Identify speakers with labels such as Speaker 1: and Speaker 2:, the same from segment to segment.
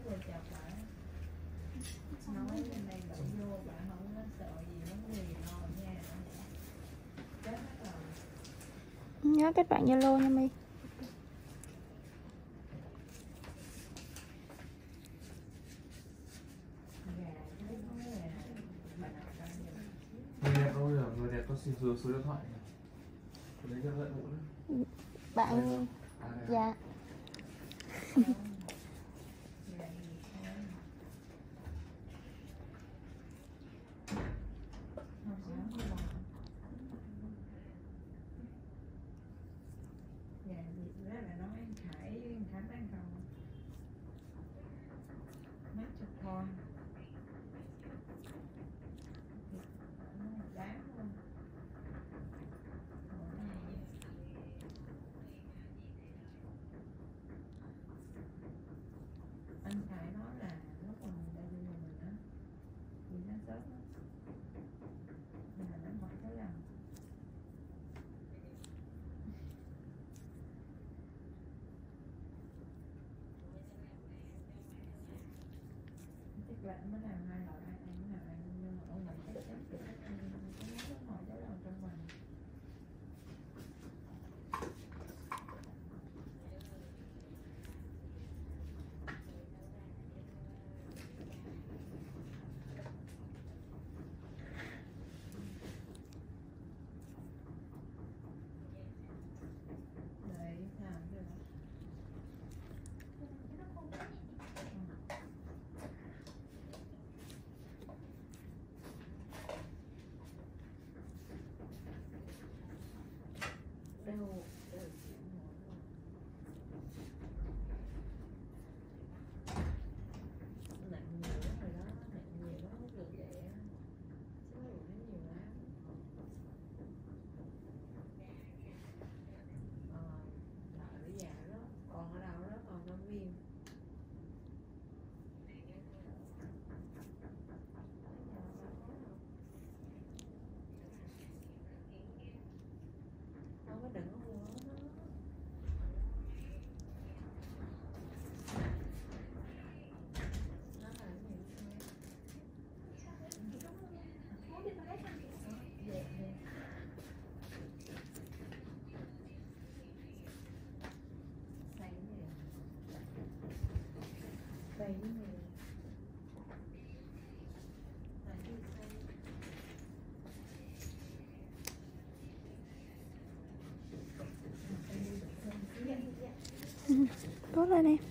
Speaker 1: vừa chào bạn nói lên đây bạn vô bạn không có sợ gì vấn đề lo nha. Chết hết rồi.
Speaker 2: Nhớ kết bạn Zalo nha My.
Speaker 3: Người đẹp đâu rồi, người đẹp có xin số điện thoại này. Lấy cho lợi mũ nữa.
Speaker 2: Bạn dạ.
Speaker 1: Con anh Khải nói là lúc mà mình đang đi nhà mình á thì nó sớm á nên là nó hỏi tới lần chắc là mới làm hai loại ai cũng làm ăn nhưng mà ông này chắc chắn thì chắc anh có hỏi tới lần trong mình. Đâu nặng nhiều lắm rồi đó, nặng nhiều lắm không được vậy á, chứ nó đụng nhiều lắm. Đợi bây giờ đó, còn ở đâu đó, còn nó viêm. Không có đừng có mua nó.
Speaker 2: Cố lên em.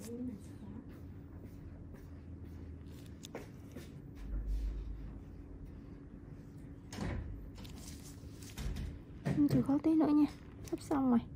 Speaker 2: Chịu khó tí nữa nha, sắp xong rồi.